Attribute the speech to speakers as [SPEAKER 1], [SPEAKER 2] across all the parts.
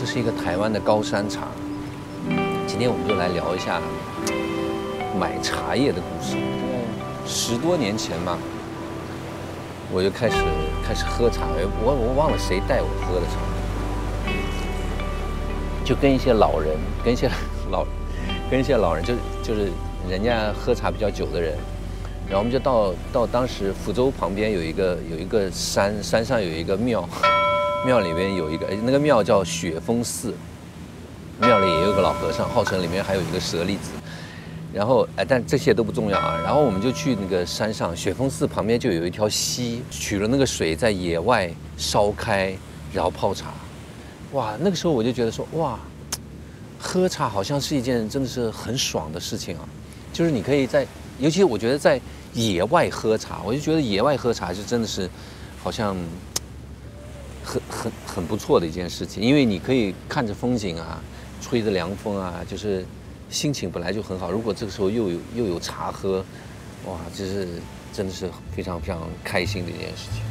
[SPEAKER 1] 是一个台湾的高山茶。今天我们就来聊一下买茶叶的故事。10多年前嘛，我就开始喝茶，我忘了谁带我喝的茶，就跟一些老人，跟一些老人，就是人家喝茶比较久的人。然后我们就到当时福州旁边有一个山上有一个庙，庙里面有一个那个庙叫雪峰寺，庙里也有个老和尚，号称里面还有一个舍利子。然后但这些都不重要啊。然后我们就去那个山上，雪峰寺旁边就有一条溪，取了那个水在野外烧开，然后泡茶。哇，那个时候我就觉得说，哇，喝茶好像是一件真的是很爽的事情啊。就是你可以尤其我觉得在野外喝茶，我就觉得野外喝茶是真的是好像很不错的一件事情，因为你可以看着风景啊，吹着凉风啊，就是心情本来就很好。如果这个时候又有茶喝，哇，这是真的是非常非常开心的一件事情。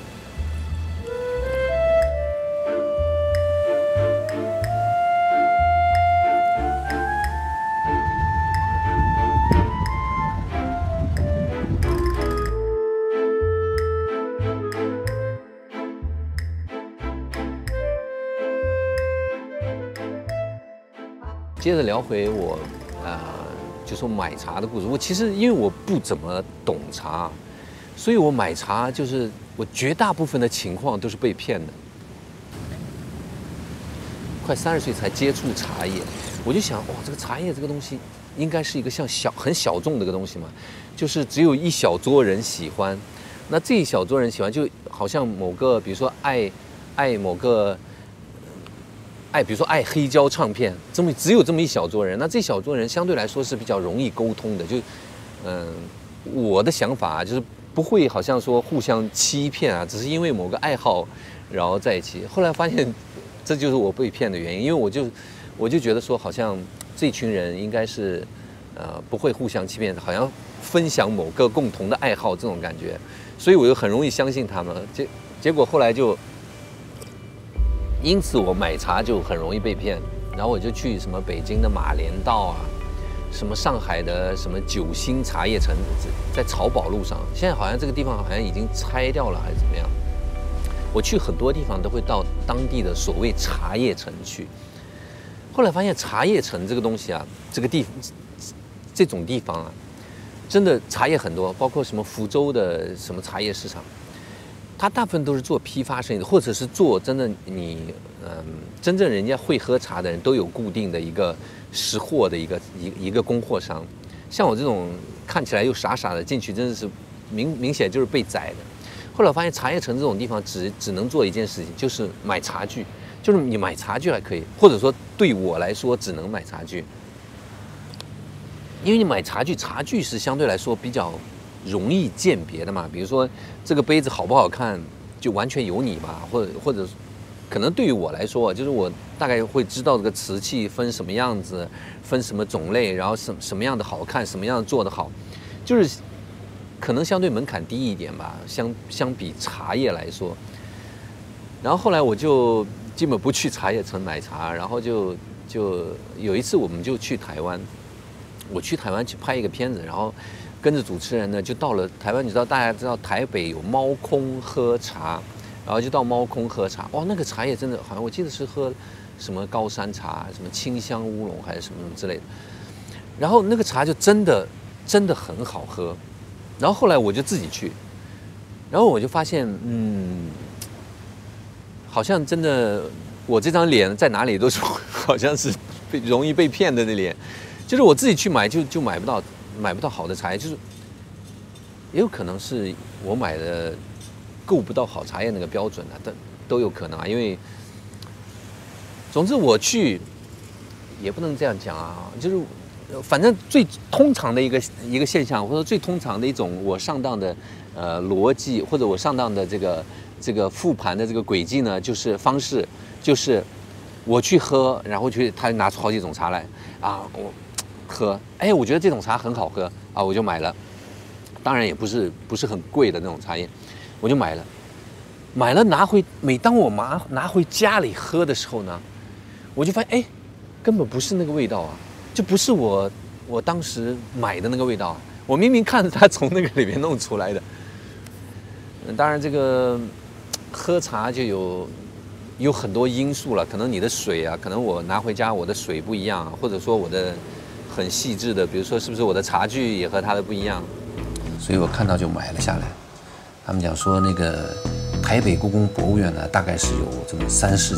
[SPEAKER 1] 接着聊回我，就说买茶的故事。我其实因为我不怎么懂茶，所以我买茶就是我绝大部分的情况都是被骗的。快30岁才接触茶叶，我就想，哇，这个茶叶这个东西应该是一个很小众的一个东西嘛，就是只有一小撮人喜欢。那这一小撮人喜欢，就好像某个，比如说爱某个。比如说爱黑胶唱片，只有这么一小撮人，那这小撮人相对来说是比较容易沟通的。就，我的想法就是不会好像说互相欺骗啊，只是因为某个爱好，然后在一起。后来发现，这就是我被骗的原因，因为我就觉得说，好像这群人应该是，不会互相欺骗，好像分享某个共同的爱好这种感觉，所以我就很容易相信他们。结果后来就。因此我买茶就很容易被骗，然后我就去什么北京的马连道啊，什么上海的什么9星茶叶城，在漕宝路上，现在好像这个地方好像已经拆掉了还是怎么样。我去很多地方都会到当地的所谓茶叶城去，后来发现茶叶城这个东西啊，这种地方啊，真的茶叶很多，包括什么福州的什么茶叶市场。他大部分都是做批发生意的，或者是做真的真正人家会喝茶的人都有固定的一个识货的一个供货商。像我这种看起来又傻傻的进去，真的是明显就是被宰的。后来我发现茶叶城这种地方只能做一件事情，就是买茶具，就是你买茶具还可以，或者说对我来说只能买茶具，因为你买茶具是相对来说比较容易鉴别的嘛，比如说这个杯子好不好看，就完全由你吧，或者可能对于我来说，就是我大概会知道这个瓷器分什么样子，分什么种类，然后什么样的好看，什么样的做得好，就是可能相对门槛低一点吧，相比茶叶来说。然后后来我就基本不去茶叶城买茶，然后就有一次我们就去台湾，我去台湾去拍一个片子，然后。跟着主持人呢，就到了台湾。大家知道台北有猫空喝茶，然后就到猫空喝茶。哇，那个茶叶真的好像我记得是喝什么高山茶，什么清香乌龙还是什么之类的。然后那个茶就真的很好喝。然后后来我就自己去，然后我就发现，好像真的我这张脸在哪里都是好像是容易被骗的那脸，就是我自己去买就买不到好的茶叶，就是也有可能是我买的够不到好茶叶那个标准啊，都有可能啊。因为总之我去也不能这样讲啊，就是反正最通常的一个现象，或者最通常的一种我上当的逻辑，或者我上当的这个复盘的这个轨迹呢，就是我去喝，然后他拿出好几种茶来啊，我喝，哎，我觉得这种茶很好喝啊，我就买了。当然也不是很贵的那种茶叶，我就买了。每当我拿回家里喝的时候呢， 我就发现，哎，根本不是那个味道啊，就不是我当时买的那个味道啊。我明明看着它从那个里面弄出来的。当然，这个喝茶就有很多因素了，可能你的水啊，可能我拿回家我的水不一样啊，或者说我的很细致的，比如说是不是我的茶具也和它的不一样，所以我看到就买了下来。他们讲说那个台北故宫博物院呢，大概是有这么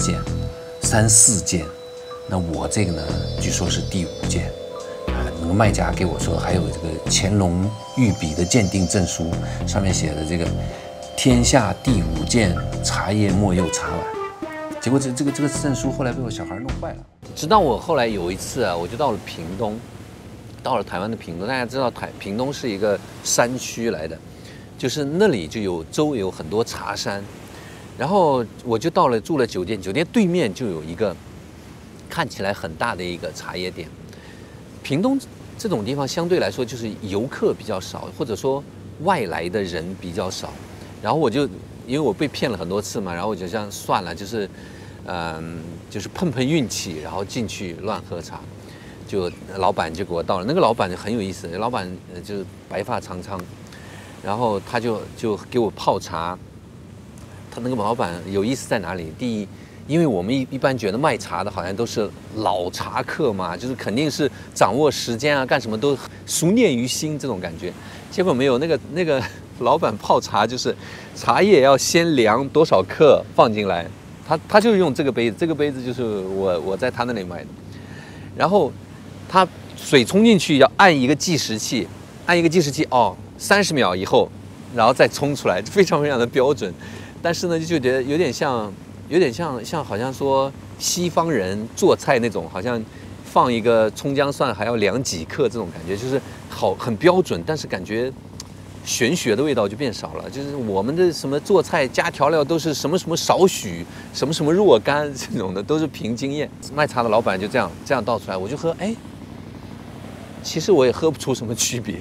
[SPEAKER 1] 3、4件，那我这个呢，据说是第5件。那个卖家给我说，还有这个乾隆御笔的鉴定证书，上面写的这个天下第5件茶叶末釉茶碗。结果这个证书后来被我小孩弄坏了。直到我后来有一次啊，我就到了屏东，到了台湾的屏东。大家知道屏东是一个山区来的，就是那里就周围有很多茶山。然后我就住了酒店，酒店对面就有一个看起来很大的一个茶叶店。屏东这种地方相对来说就是游客比较少，或者说外来的人比较少。然后因为我被骗了很多次嘛，然后我就这样算了，就是碰运气，然后进去乱喝茶。就老板就给我倒了，那个老板很有意思，老板就是白发苍苍，然后他就给我泡茶。他那个老板有意思在哪里？第一，因为我们一般觉得卖茶的好像都是老茶客嘛，就是肯定是掌握时间啊，干什么都熟念于心这种感觉。结果没有，那个老板泡茶就是茶叶要先量多少克放进来，他就用这个杯子，这个杯子就是我在他那里买的。然后他水冲进去要按一个计时器哦，30秒以后，然后再冲出来，非常非常的标准。但是呢，就觉得有点像好像说西方人做菜那种，好像放一个葱姜蒜还要量几克这种感觉，就是很标准，但是感觉玄学的味道就变少了。就是我们的什么做菜加调料都是什么什么少许，什么什么若干这种的，都是凭经验。卖茶的老板就这样倒出来，我就喝，哎，其实我也喝不出什么区别。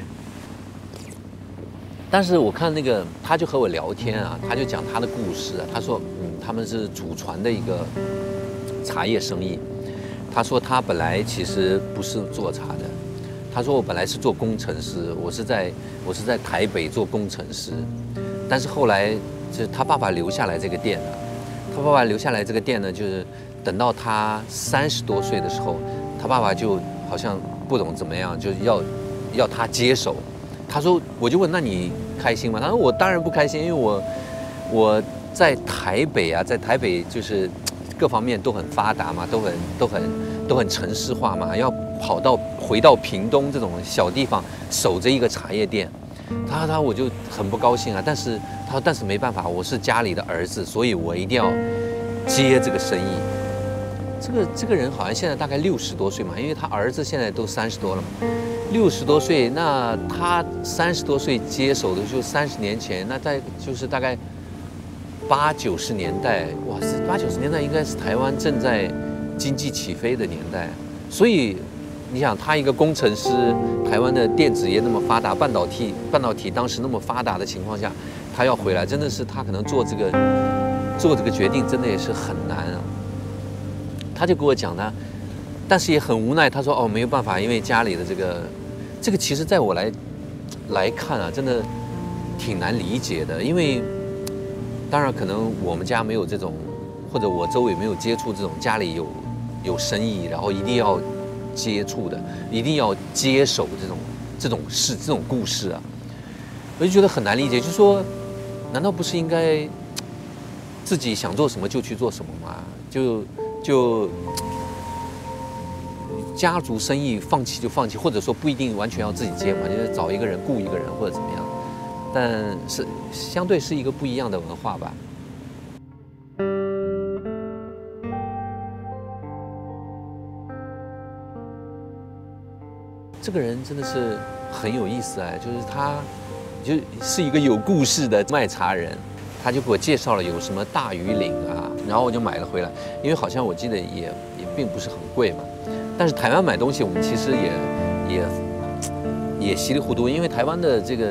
[SPEAKER 1] 但是我看他就和我聊天啊，他就讲他的故事啊。他说，他们是祖传的一个茶叶生意。他说他本来其实不是做茶的，他说我本来是做工程师，我是在台北做工程师，但是后来就是他爸爸留下来这个店呢，就是等到他30多岁的时候，他爸爸就好像不懂怎么样，就要他接手。他说，我就问，那你开心吗？他说我当然不开心，因为我在台北啊，在台北就是各方面都很发达嘛，都很城市化嘛，要回到屏东这种小地方守着一个茶叶店。我就很不高兴啊，但是没办法，我是家里的儿子，所以我一定要接这个生意。这个人好像现在大概60多岁嘛，因为他儿子现在都30多了嘛，60多岁，那他30多岁接手的就30年前，那就是大概80、90年代，哇，80、90年代应该是台湾正在经济起飞的年代，所以你想，他一个工程师，台湾的电子业那么发达，半导体当时那么发达的情况下，他要回来，真的是他可能做这个决定，真的也是很难啊。他就跟我讲呢，但是也很无奈。他说：“哦，没有办法，因为家里的这个，其实在我来看啊，真的挺难理解的。因为当然可能我们家没有这种，或者我周围没有接触这种家里有生意，然后一定要接触的，一定要接手这种事、这种故事啊，我就觉得很难理解。就是说，难道不是应该自己想做什么就去做什么吗？就家族生意放弃就放弃，或者说不一定完全要自己接嘛，就是找一个人雇一个人或者怎么样，但是相对是一个不一样的文化吧。这个人真的是很有意思就是他就是一个有故事的卖茶人。他就给我介绍了有什么大鱼岭啊，然后我就买了回来，因为好像我记得也并不是很贵嘛。但是台湾买东西我们其实也稀里糊涂，因为台湾的这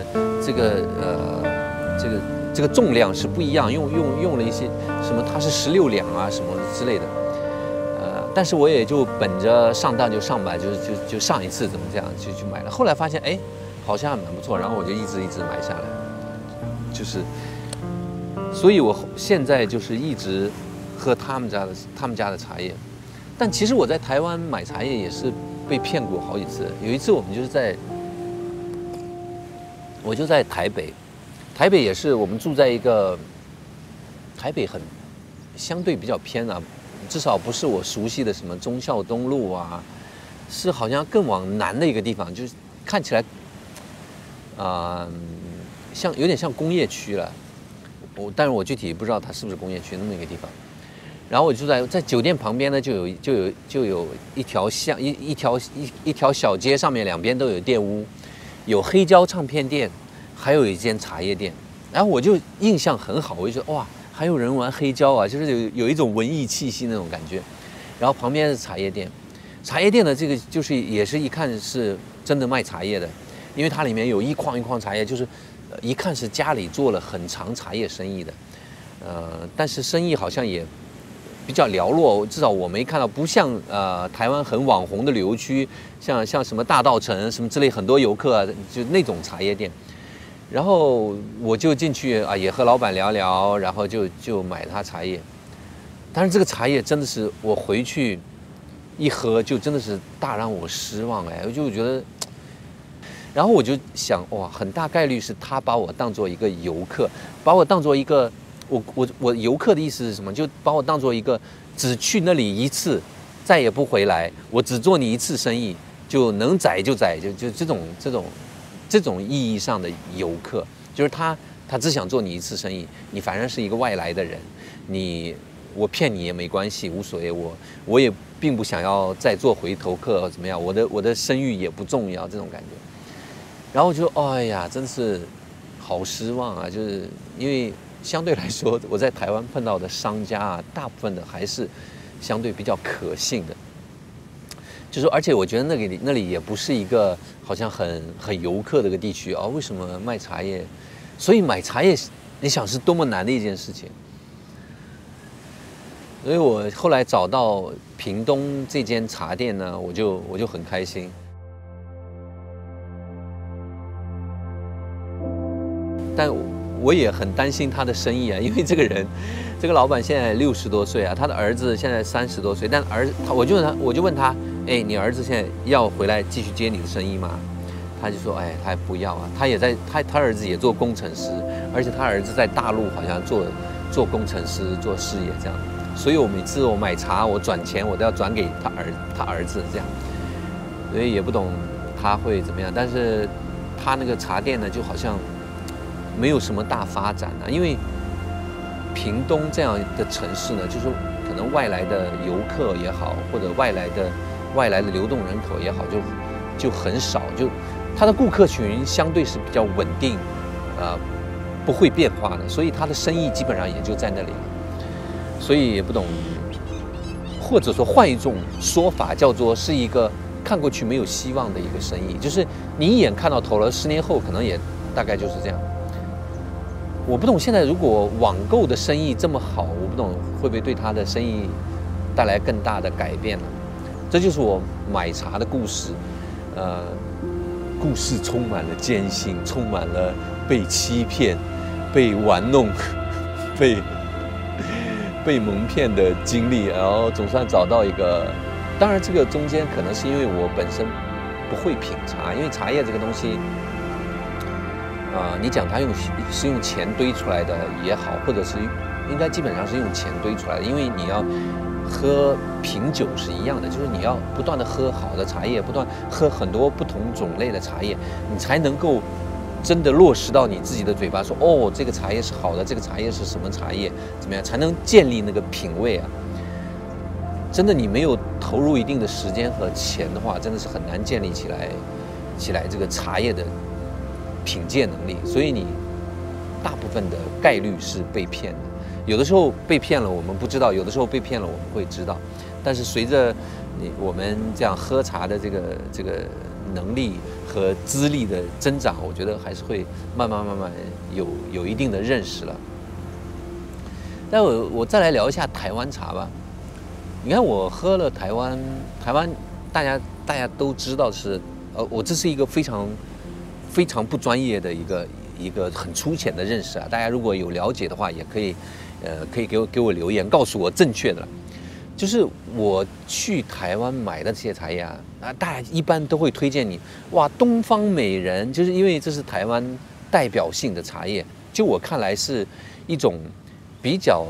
[SPEAKER 1] 个重量是不一样，用了一些什么，它是16两啊什么之类的， 但是我也就本着上当就上吧，就上一次怎么这样就去买了。后来发现哎，好像还蛮不错，然后我就一直买下来，就是，所以我现在就是一直喝他们家的茶叶。但其实我在台湾买茶叶也是被骗过好几次。有一次我就在台北，台北也是我们住在一个台北很相对比较偏啊，至少不是我熟悉的什么忠孝东路啊，是好像更往南的一个地方，就是看起来有点像工业区了。但是我具体不知道它是不是工业区那么一个地方。然后我就在酒店旁边呢，就有一条小街，上面两边都有店屋，有黑胶唱片店，还有一间茶叶店。然后我就印象很好，我就觉得哇，还有人玩黑胶啊，就是有一种文艺气息那种感觉。然后旁边是茶叶店，茶叶店的这个就是也是一看是真的卖茶叶的，因为它里面有一筐一筐茶叶，就是一看是家里做了很长茶叶生意的，但是生意好像也比较寥落，至少我没看到，不像台湾很网红的旅游区，像什么大稻埕什么之类，很多游客就那种茶叶店。然后我就进去啊，也和老板聊聊，然后就买他茶叶。但是这个茶叶真的是我回去一喝，就真的是大让我失望哎，我就觉得。然后我就想哇，很大概率是他把我当做一个游客，把我当做一个。我游客的意思是什么？就把我当做一个只去那里一次，再也不回来，我只做你一次生意，就能宰就宰，就这种意义上的游客，就是他只想做你一次生意，你反正是一个外来的人，我骗你也没关系，无所谓，我也并不想要再做回头客怎么样，我的声誉也不重要这种感觉。然后我就哎呀，真是好失望啊，就是因为。相对来说，我在台湾碰到的商家啊，大部分的还是相对比较可信的。就是而且我觉得那里也不是一个好像很游客的一个地区啊。为什么卖茶叶？所以买茶叶，你想是多么难的一件事情。所以我后来找到屏东这间茶店呢，我就很开心。但我也很担心他的生意啊，因为这个老板现在60多岁啊，他的儿子现在30多岁，但我就问他，哎，你儿子现在要回来继续接你的生意吗？他就说，哎，他也不要啊，他儿子也做工程师，而且他儿子在大陆好像做工程师做事业这样，所以我每次我买茶我转钱我都要转给他儿子这样，所以也不懂他会怎么样，但是他那个茶店呢，就好像。没有什么大发展啊，因为屏东这样的城市呢，就是可能外来的游客也好，或者外来的流动人口也好，就很少，就它的顾客群相对是比较稳定，不会变化的，所以它的生意基本上也就在那里了，所以也不懂，或者说换一种说法，叫做是一个看过去没有希望的一个生意，就是你一眼看到头了，10年后可能也大概就是这样。我不懂现在如果网购的生意这么好，我不懂会不会对他的生意带来更大的改变呢？这就是我买茶的故事，故事充满了艰辛，充满了被欺骗、被玩弄、被蒙骗的经历，然后总算找到一个。当然，这个中间可能是因为我本身不会品茶，因为茶叶这个东西。你讲它是用钱堆出来的也好，或者是应该基本上是用钱堆出来的，因为你要喝品酒是一样的，就是你要不断的喝好的茶叶，不断喝很多不同种类的茶叶，你才能够真的落实到你自己的嘴巴，说哦，这个茶叶是好的，这个茶叶是什么茶叶，怎么样才能建立那个品味啊？真的，你没有投入一定的时间和钱的话，真的是很难建立起来这个茶叶的。品鉴能力，所以你大部分的概率是被骗的。有的时候被骗了，我们不知道；有的时候被骗了，我们会知道。但是随着我们这样喝茶的这个能力和资历的增长，我觉得还是会慢慢有一定的认识了。但我再来聊一下台湾茶吧。 你看我喝了台湾大家都知道是，我这是一个非常不专业的一个很粗浅的认识啊。大家如果有了解的话，也可以给我留言，告诉我正确的了。就是我去台湾买的这些茶叶啊，大家一般都会推荐你，哇，东方美人，就是因为这是台湾代表性的茶叶。就我看来是一种比较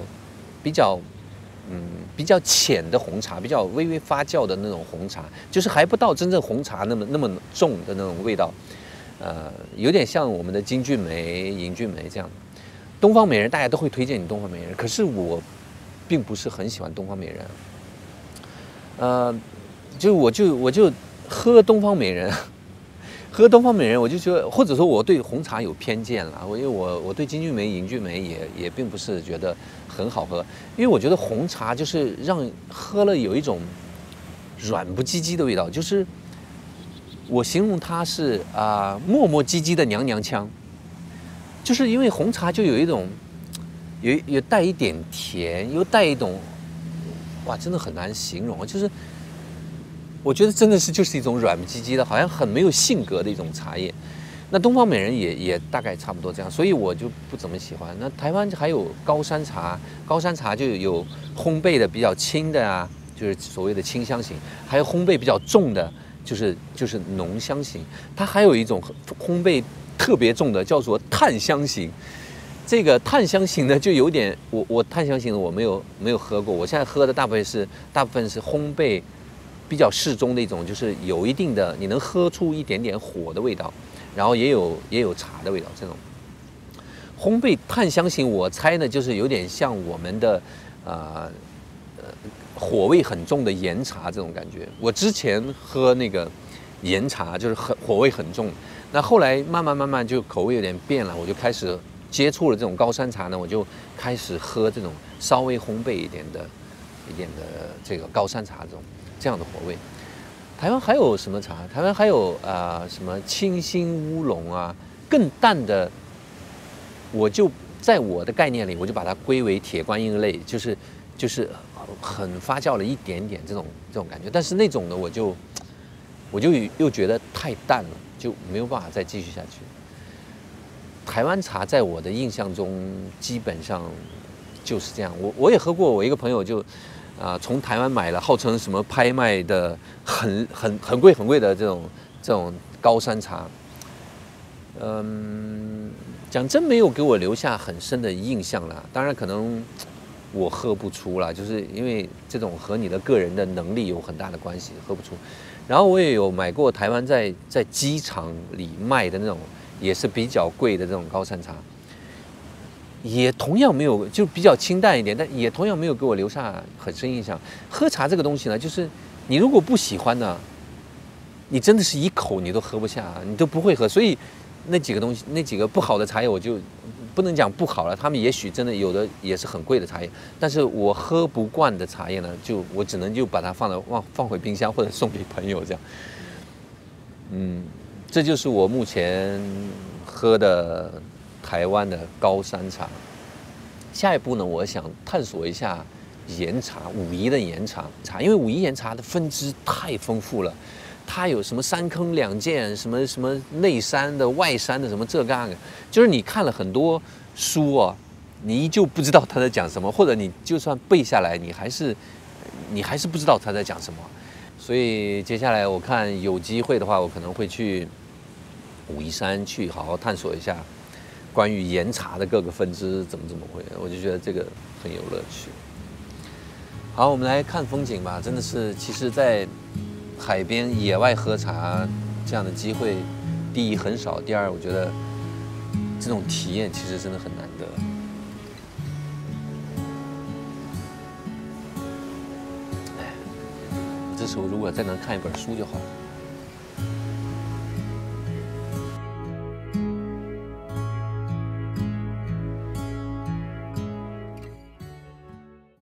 [SPEAKER 1] 浅的红茶，比较微微发酵的那种红茶，就是还不到真正红茶那么重的那种味道，有点像我们的金骏眉、银骏眉这样。东方美人大家都会推荐你东方美人，可是我并不是很喜欢东方美人，我就喝东方美人。喝东方美人，我就觉得，或者说我对红茶有偏见了。因为我对金骏眉、银骏眉也并不是觉得很好喝，因为我觉得红茶就是让喝了有一种软不唧唧的味道，就是我形容它是磨磨唧唧的娘娘腔，就是因为红茶就有一种有带一点甜，又带一种哇，真的很难形容，就是。我觉得真的就是一种软唧唧的，好像很没有性格的一种茶叶。那东方美人也大概差不多这样，所以我就不怎么喜欢。那台湾还有高山茶，高山茶就有烘焙的比较轻的啊，就是所谓的清香型；还有烘焙比较重的，就是浓香型。它还有一种烘焙特别重的，叫做炭香型。这个炭香型呢，就有点我炭香型的我没有喝过，我现在喝的大部分是烘焙。比较适中的一种，就是有一定的，你能喝出一点点火的味道，然后也有茶的味道。这种烘焙炭香型，我猜呢，就是有点像我们的火味很重的岩茶这种感觉。我之前喝那个岩茶，就是火味很重，那后来慢慢就口味有点变了，我就开始接触了这种高山茶呢，我就开始喝这种稍微烘焙一点的这个高山茶这样的火味。台湾还有什么茶？台湾还有什么清新乌龙啊，更淡的，我就在我的概念里，我就把它归为铁观音类，就是很发酵了一点点这种感觉。但是那种呢，我就又觉得太淡了，就没有办法再继续下去。台湾茶在我的印象中基本上就是这样。我也喝过，我一个朋友就。从台湾买了，号称什么拍卖的很贵的这种高山茶，讲真没有给我留下很深的印象啦。当然可能我喝不出啦，就是因为这种和你的个人的能力有很大的关系，喝不出。然后我也有买过台湾在机场里卖的那种，也是比较贵的这种高山茶。也同样没有，就比较清淡一点，但也同样没有给我留下很深印象。喝茶这个东西呢，就是你如果不喜欢呢，你真的是一口你都喝不下，你都不会喝。所以那几个不好的茶叶，我就不能讲不好了，他们也许真的有的也是很贵的茶叶，但是我喝不惯的茶叶呢，我只能就把它放回冰箱或者送给朋友这样。这就是我目前喝的。台湾的高山茶，下一步呢，我想探索一下岩茶，武夷的岩茶，因为武夷岩茶的分支太丰富了，它有什么三坑两涧，什么内山的、外山的，什么这个，就是你看了很多书哦，你依旧不知道他在讲什么，或者你就算背下来，你还是不知道他在讲什么。所以接下来我看有机会的话，我可能会去武夷山去好好探索一下。关于岩茶的各个分支怎么会，我就觉得这个很有乐趣。好，我们来看风景吧。真的是，其实，在海边野外喝茶这样的机会，第一很少，第二我觉得这种体验其实真的很难得。这时候如果再能看一本书就好了。